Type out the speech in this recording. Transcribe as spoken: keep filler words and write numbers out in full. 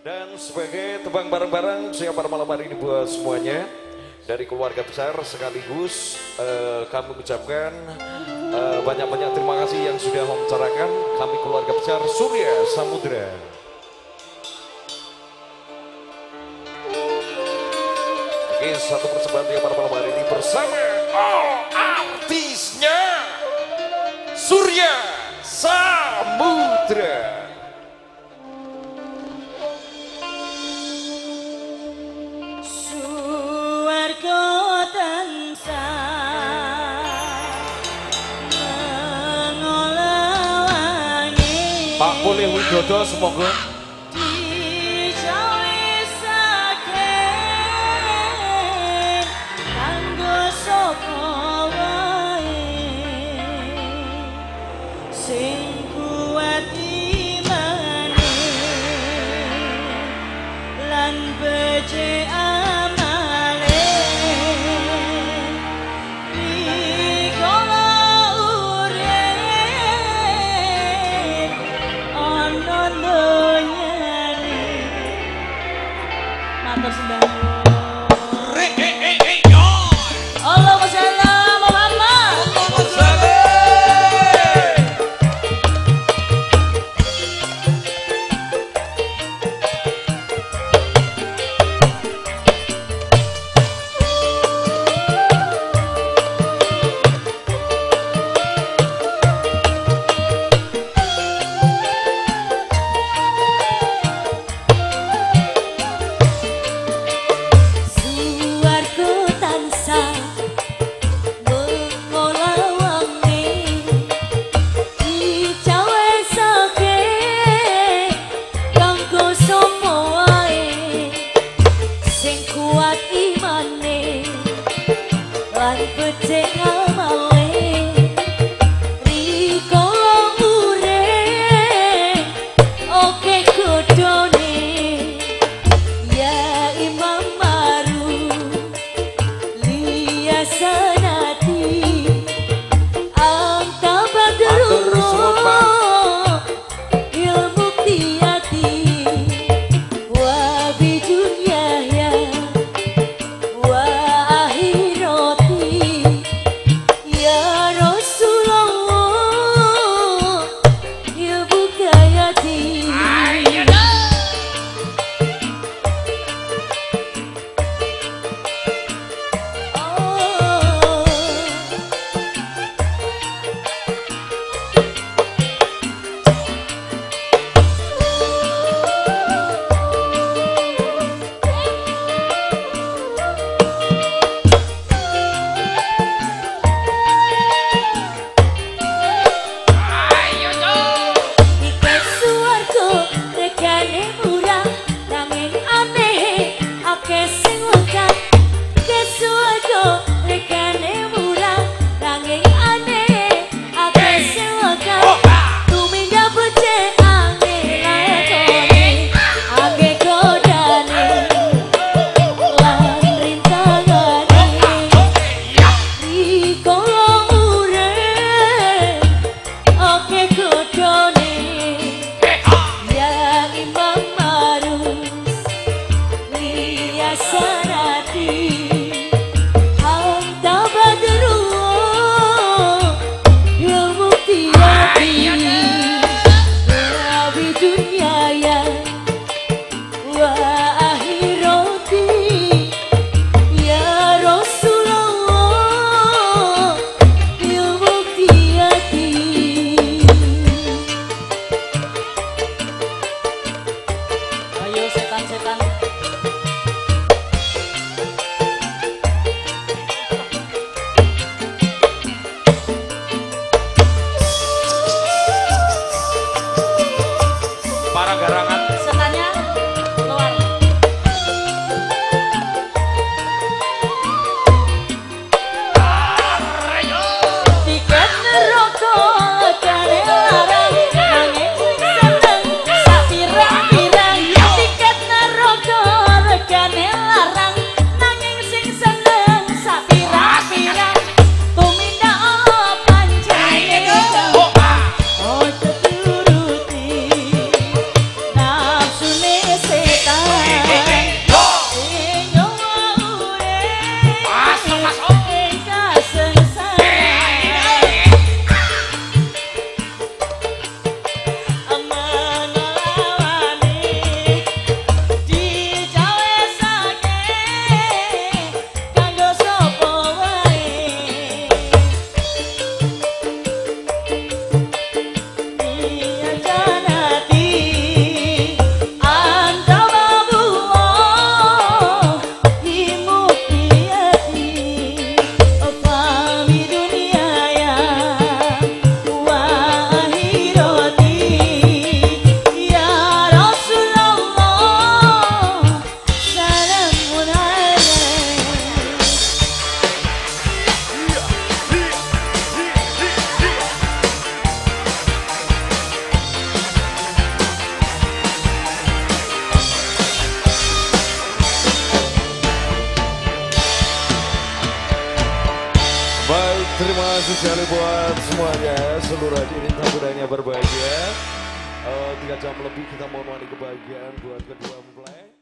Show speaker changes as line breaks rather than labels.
Dan sebagai tebang bareng-bareng siapa malam hari ini buat semuanya dari keluarga besar sekaligus uh, kami ucapkan uh, banyak-banyak terima kasih yang sudah membicarakan kami keluarga besar Surya Samudra. Oke, satu persembahan yang pada malam hari ini bersama all artisnya Surya Samudra. Pak Boleh Widodo semoga kasih sekali buat semuanya, seluruh hadirin tamu berbahagia. Uh, tiga jam lebih kita menemani kebahagiaan buat kedua mempelai.